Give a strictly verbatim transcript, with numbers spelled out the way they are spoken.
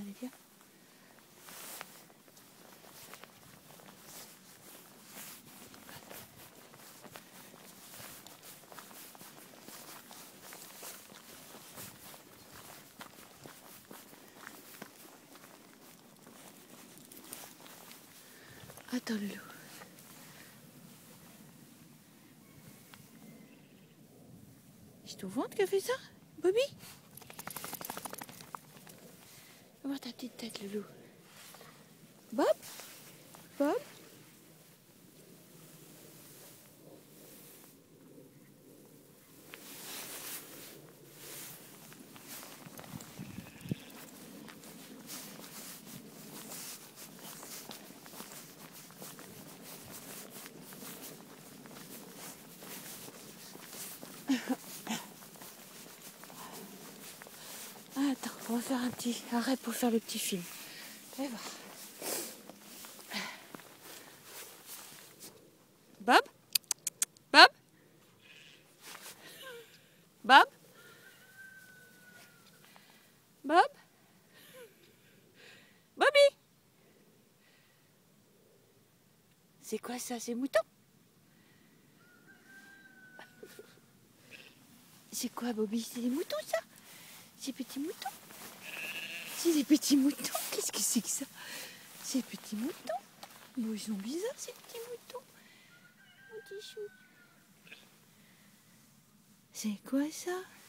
Allez, viens. Attends le loup. C'est ton ventre qui a fait ça, Bobby? Va voir ta petite tête, le loup. Bob? Bob? Ah, attends, on va faire un petit arrêt pour faire le petit film. Allez voir. Bob? Bob? Bob? Bob? Bobby? C'est quoi ça? C'est mouton? C'est quoi, Bobby? C'est des moutons, ça? Ces petits moutons? C'est des petits moutons? Qu'est-ce que c'est que ça? Ces petits moutons? Bon, ils sont bizarres, ces petits moutons. Mon petit chou. C'est quoi ça?